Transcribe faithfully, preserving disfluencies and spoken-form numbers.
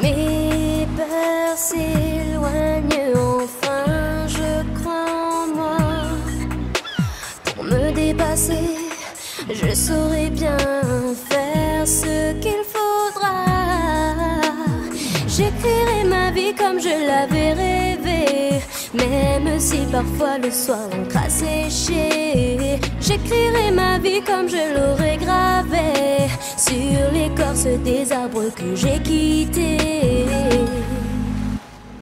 Mes peurs s'éloignent enfin, je crois en moi. Pour me dépasser, je saurai bien faire ce qu'il faudra. J'écrirai ma vie comme je l'avais rêvé, même si parfois le soir l'encre a séché. J'écrirai ma vie comme je l'aurais gravée sur l'écorce des arbres que j'ai quittés.